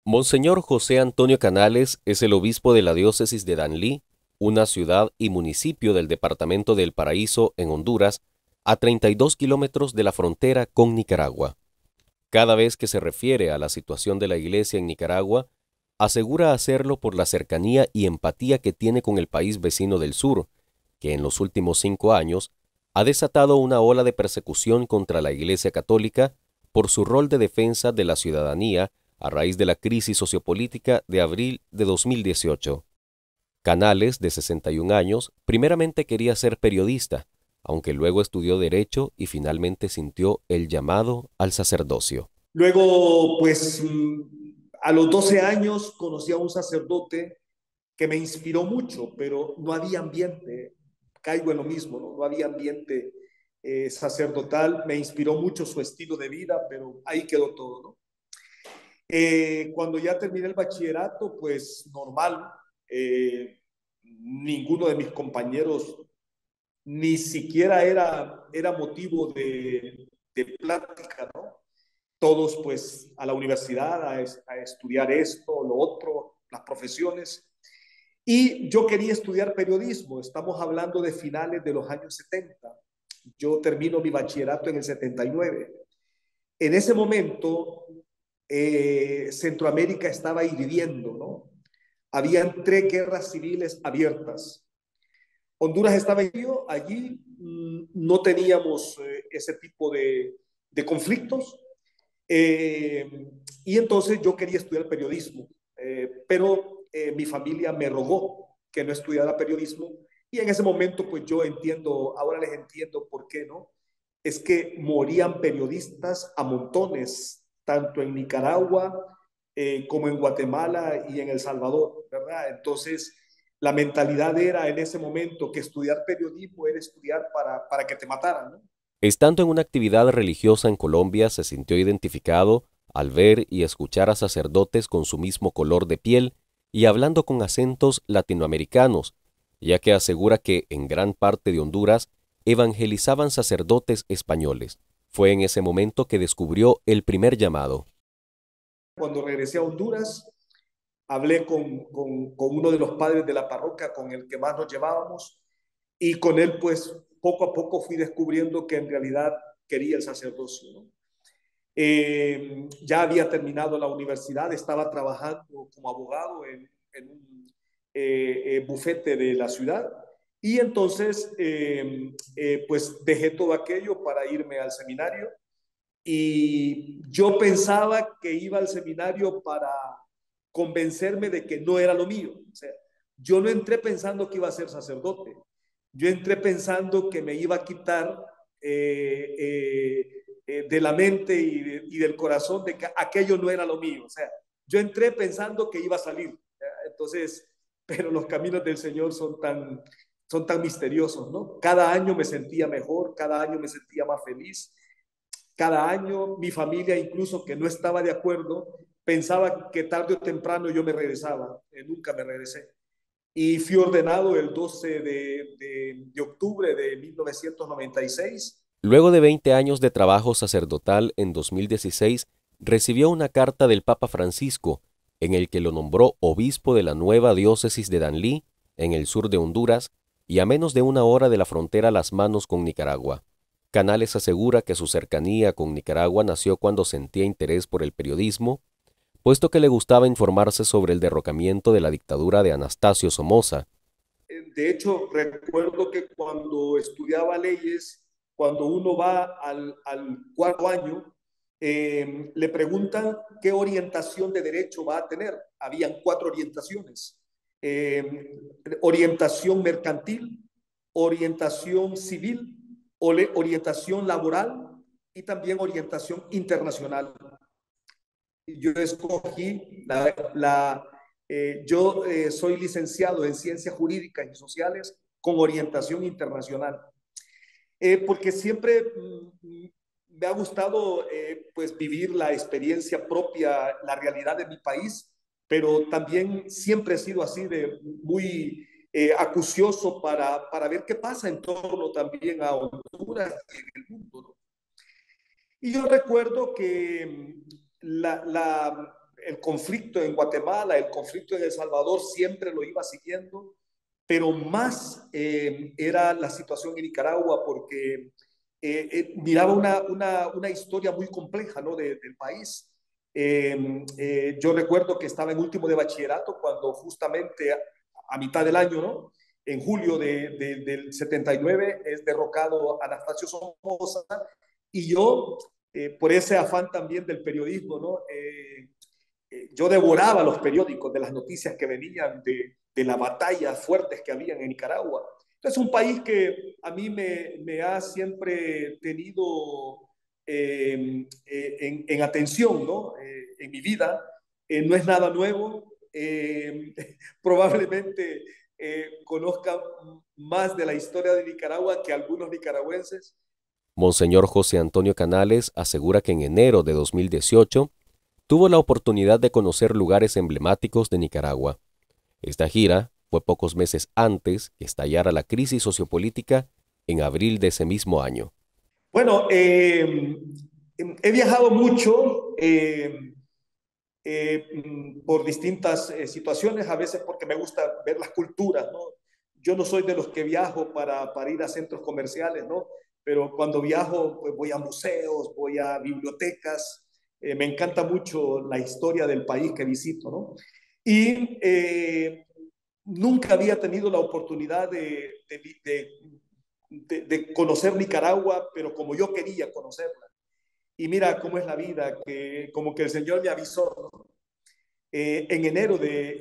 Monseñor José Antonio Canales es el obispo de la diócesis de Danlí, una ciudad y municipio del departamento de El Paraíso, en Honduras, a 32 kilómetros de la frontera con Nicaragua. Cada vez que se refiere a la situación de la Iglesia en Nicaragua, asegura hacerlo por la cercanía y empatía que tiene con el país vecino del sur, que en los últimos 5 años ha desatado una ola de persecución contra la Iglesia Católica por su rol de defensa de la ciudadanía a raíz de la crisis sociopolítica de abril de 2018. Canales, de 61 años, primeramente quería ser periodista, aunque luego estudió Derecho y finalmente sintió el llamado al sacerdocio. Luego, pues a los 12 años conocí a un sacerdote que me inspiró mucho, pero no había ambiente, caigo en lo mismo, no había ambiente sacerdotal, me inspiró mucho su estilo de vida, pero ahí quedó todo, ¿no? Cuando ya terminé el bachillerato, pues normal, ninguno de mis compañeros ni siquiera era motivo de plática, ¿no? Todos pues a la universidad a estudiar esto, lo otro, las profesiones. Y yo quería estudiar periodismo, estamos hablando de finales de los años 70. Yo termino mi bachillerato en el 79. En ese momento, Centroamérica estaba hirviendo, ¿no? Habían 3 guerras civiles abiertas. Honduras estaba allí, no teníamos ese tipo de conflictos, y entonces yo quería estudiar periodismo, pero mi familia me rogó que no estudiara periodismo, y en ese momento pues yo entiendo, ahora les entiendo por qué, ¿no? Es que morían periodistas a montones, tanto en Nicaragua como en Guatemala y en El Salvador, ¿verdad? Entonces, la mentalidad era en ese momento que estudiar periodismo era estudiar para que te mataran, ¿no? Estando en una actividad religiosa en Colombia, se sintió identificado al ver y escuchar a sacerdotes con su mismo color de piel y hablando con acentos latinoamericanos, ya que asegura que en gran parte de Honduras evangelizaban sacerdotes españoles. Fue en ese momento que descubrió el primer llamado. Cuando regresé a Honduras, hablé con uno de los padres de la parroquia con el que más nos llevábamos, y con él pues poco a poco fui descubriendo que en realidad quería el sacerdocio, ¿no? Ya había terminado la universidad, estaba trabajando como abogado en un bufete de la ciudad, y entonces pues dejé todo aquello para irme al seminario, y yo pensaba que iba al seminario para convencerme de que no era lo mío. O sea, yo no entré pensando que iba a ser sacerdote, yo entré pensando que me iba a quitar de la mente y del corazón de que aquello no era lo mío. O sea, yo entré pensando que iba a salir. Entonces, pero los caminos del Señor son tan misteriosos, ¿no? Cada año me sentía mejor, cada año me sentía más feliz. Cada año mi familia, incluso que no estaba de acuerdo, pensaba que tarde o temprano yo me regresaba. Nunca me regresé. Y fui ordenado el 12 de octubre de 1996. Luego de 20 años de trabajo sacerdotal, en 2016 recibió una carta del Papa Francisco en el que lo nombró obispo de la nueva diócesis de Danlí, en el sur de Honduras, y a menos de una hora de la frontera a las manos con Nicaragua. Canales asegura que su cercanía con Nicaragua nació cuando sentía interés por el periodismo, puesto que le gustaba informarse sobre el derrocamiento de la dictadura de Anastasio Somoza. De hecho, recuerdo que cuando estudiaba leyes, cuando uno va al 4º año, le preguntan qué orientación de derecho va a tener. Habían 4 orientaciones. Orientación mercantil, orientación civil, orientación laboral y también orientación internacional. Yo escogí yo soy licenciado en Ciencias Jurídicas y Sociales con orientación internacional, porque siempre me ha gustado pues vivir la experiencia propia, la realidad de mi país, pero también siempre he sido así de muy acucioso para ver qué pasa en torno también a Honduras y en el mundo, ¿no? Y yo recuerdo que el conflicto en Guatemala, el conflicto en El Salvador, siempre lo iba siguiendo, pero más era la situación en Nicaragua porque miraba una historia muy compleja, ¿no? Del país. Yo recuerdo que estaba en último de bachillerato cuando justamente a mitad del año, ¿no? En julio del 79 es derrocado Anastasio Somoza y yo, por ese afán también del periodismo, ¿no? Yo devoraba los periódicos de las noticias que venían de las batallas fuertes que habían en Nicaragua. Es un país que a mí me ha siempre tenido en atención, ¿no? En mi vida. No es nada nuevo. Probablemente conozca más de la historia de Nicaragua que algunos nicaragüenses. Monseñor José Antonio Canales asegura que en enero de 2018 tuvo la oportunidad de conocer lugares emblemáticos de Nicaragua. Esta gira fue pocos meses antes que estallara la crisis sociopolítica en abril de ese mismo año. Bueno, he viajado mucho por distintas situaciones, a veces porque me gusta ver las culturas, ¿no? Yo no soy de los que viajo para ir a centros comerciales, ¿no? Pero cuando viajo, pues voy a museos, voy a bibliotecas, me encanta mucho la historia del país que visito, ¿no? Y nunca había tenido la oportunidad de conocer Nicaragua, pero como yo quería conocerla. Y mira cómo es la vida, que como que el Señor me avisó, ¿no? En enero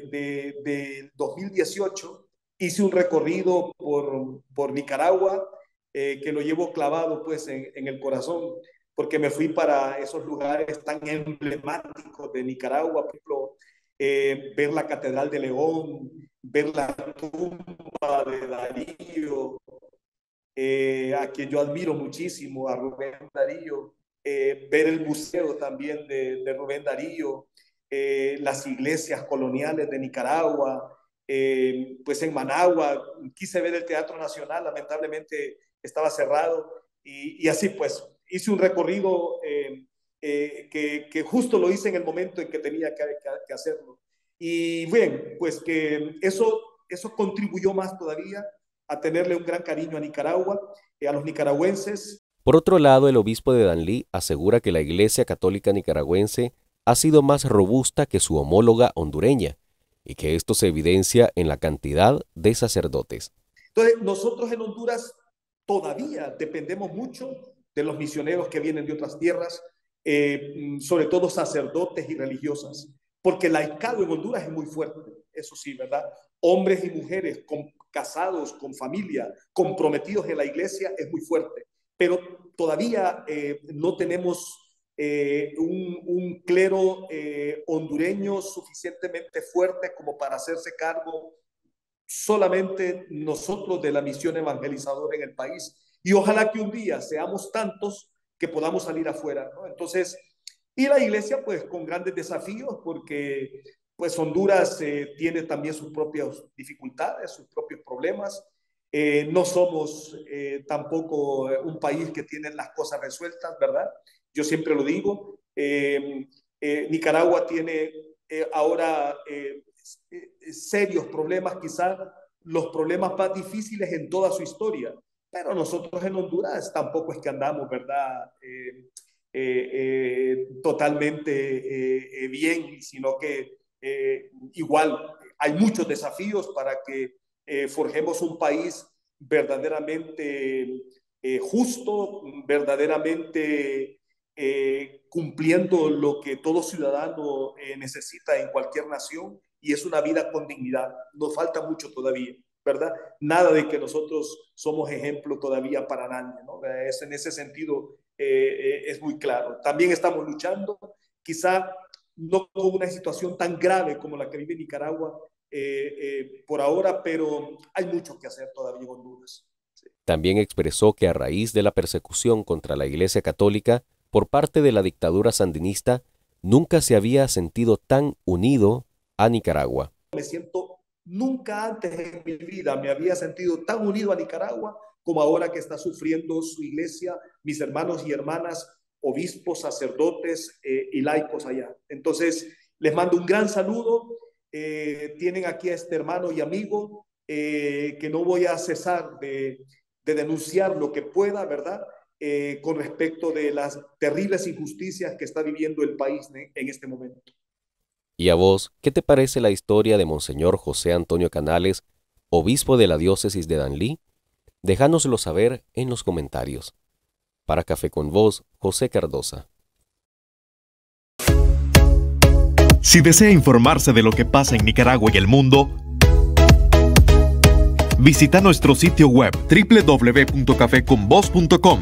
de 2018 hice un recorrido por Nicaragua que lo llevo clavado pues en el corazón, porque me fui para esos lugares tan emblemáticos de Nicaragua, por ejemplo, ver la Catedral de León, ver la tumba de Darío, a quien yo admiro muchísimo, a Rubén Darío, ver el museo también de Rubén Darío, las iglesias coloniales de Nicaragua, pues en Managua, quise ver el Teatro Nacional, lamentablemente estaba cerrado, y así pues hice un recorrido que justo lo hice en el momento en que tenía que hacerlo. Y bien, pues que eso contribuyó más todavía a tenerle un gran cariño a Nicaragua, a los nicaragüenses. Por otro lado, el obispo de Danlí asegura que la Iglesia Católica Nicaragüense ha sido más robusta que su homóloga hondureña y que esto se evidencia en la cantidad de sacerdotes. Entonces, nosotros en Honduras todavía dependemos mucho de los misioneros que vienen de otras tierras, sobre todo sacerdotes y religiosas, porque el laicado en Honduras es muy fuerte, eso sí, ¿verdad? Hombres y mujeres casados, con familia, comprometidos en la iglesia, es muy fuerte, pero todavía no tenemos un clero hondureño suficientemente fuerte como para hacerse cargo solamente nosotros de la misión evangelizadora en el país. Y ojalá que un día seamos tantos que podamos salir afuera, ¿no? Entonces, y la iglesia pues con grandes desafíos porque pues Honduras tiene también sus propias dificultades, sus propios problemas. No somos tampoco un país que tiene las cosas resueltas, ¿verdad? Yo siempre lo digo. Nicaragua tiene ahora serios problemas, quizás los problemas más difíciles en toda su historia. Pero nosotros en Honduras tampoco es que andamos, ¿verdad? Totalmente bien, sino que igual hay muchos desafíos para que forjemos un país verdaderamente justo, verdaderamente cumpliendo lo que todo ciudadano necesita en cualquier nación, y es una vida con dignidad. Nos falta mucho todavía, ¿verdad? Nada de que nosotros somos ejemplo todavía para nadie, ¿no? Es, en ese sentido es muy claro. También estamos luchando, quizá no con una situación tan grave como la que vive Nicaragua por ahora, pero hay mucho que hacer todavía en Honduras. Sí. También expresó que a raíz de la persecución contra la Iglesia Católica por parte de la dictadura sandinista, nunca se había sentido tan unido a Nicaragua. Me siento, nunca antes en mi vida me había sentido tan unido a Nicaragua como ahora que está sufriendo su iglesia, mis hermanos y hermanas, obispos, sacerdotes y laicos allá. Entonces, Les mando un gran saludo. Tienen aquí a este hermano y amigo que no voy a cesar de denunciar lo que pueda, ¿verdad? Con respecto de las terribles injusticias que está viviendo el país en este momento. ¿Y a vos, qué te parece la historia de Monseñor José Antonio Canales, obispo de la diócesis de Danlí? Déjanoslo saber en los comentarios. Para Café con Vos, José Cardosa. Si desea informarse de lo que pasa en Nicaragua y el mundo, visita nuestro sitio web www.cafeconvoz.com.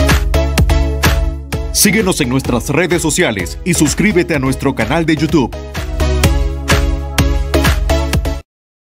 Síguenos en nuestras redes sociales y suscríbete a nuestro canal de YouTube.